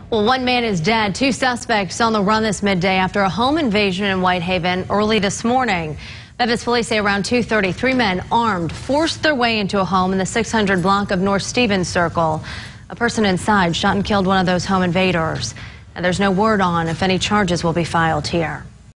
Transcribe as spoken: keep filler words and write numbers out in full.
Well, one man is dead. Two suspects on the run this midday after a home invasion in Whitehaven early this morning. Memphis police say around two thirty, three men armed forced their way into a home in the six hundred block of North Stevens Circle. A person inside shot and killed one of those home invaders. And there's no word on if any charges will be filed here.